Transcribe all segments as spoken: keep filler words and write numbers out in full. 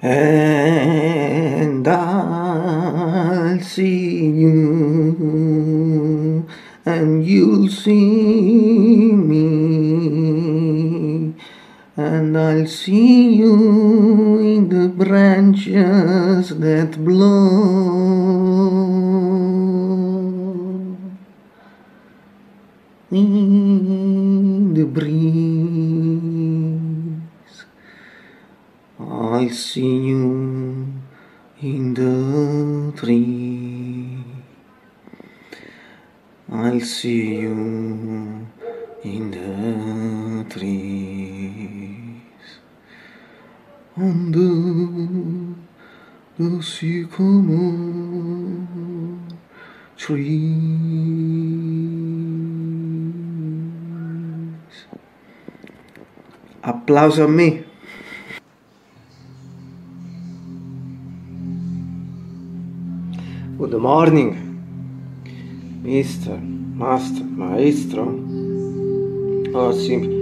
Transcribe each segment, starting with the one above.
and I'll see you, and you'll see me, and I'll see you in the branches that blow, in the breeze. I'll see you in the tree. I'll see you in the trees, under the sycamore trees. Applauso a me. Good morning, Mister, Master, Maestro, or simply,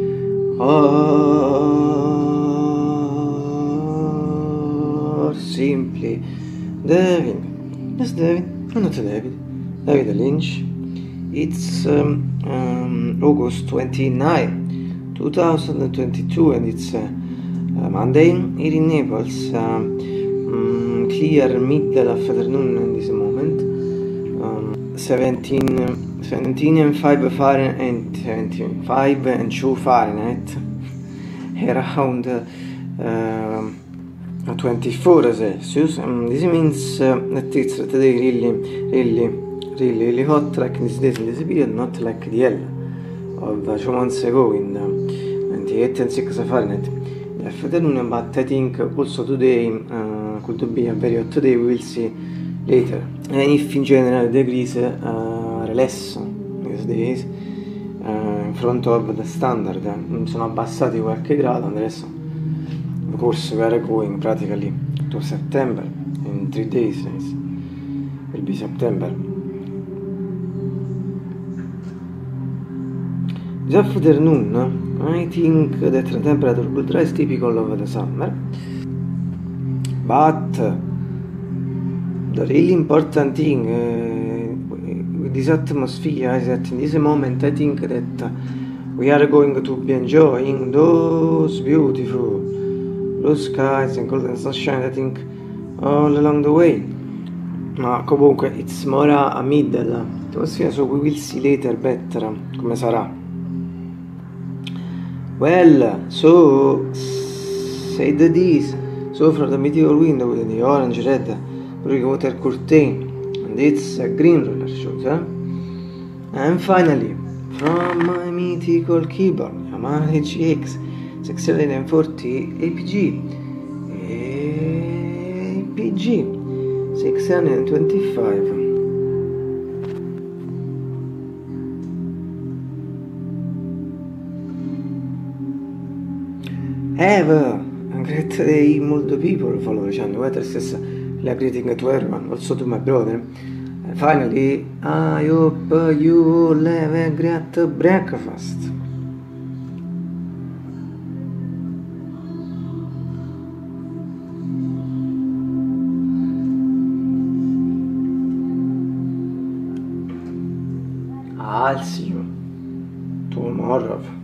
or simply, David. Yes, David. No, not David. David Lynch. It's um, um, August twenty-ninth, two thousand twenty-two, and it's uh, uh, Monday here in Naples. Uh, um, clear middle afternoon in this moment. Um, seventeen, seventeen and five Fahrenheit, seventy-five and two Fahrenheit, around uh, twenty-four Celsius. Um, this means uh, that it's today really, really, really, really hot, like in these days, in this period, not like the hell of uh, two months ago in uh, twenty-eight and six Fahrenheit. The afternoon, but I think also today uh, could be a very hot day. We will see later. And if in general the degrees uh, are less these days uh, in front of the standard, uh, sono abbassati qualche grado, and adesso of course we are going practically to September. In three days it will be September. This afternoon I think that the temperature will rise typical of the summer, but the really important thing uh, with this atmosphere is that in this moment I think that we are going to be enjoying those beautiful blue skies and golden sunshine, I think, all along the way. Ma comunque it's more a middle atmosphere, so we will see later better come sarà. Well, so said this, so from the mythical window with the orange red brick water curtain, and it's a green roller shooter. And finally, from my mythical keyboard, Yamaha H G X six hundred forty A P G, A P G six hundred twenty-five. Have a great day, molto people follow the channel. Weather says la greeting to everyone, also to my brother. And finally, I hope you all have a great breakfast. I'll see you tomorrow.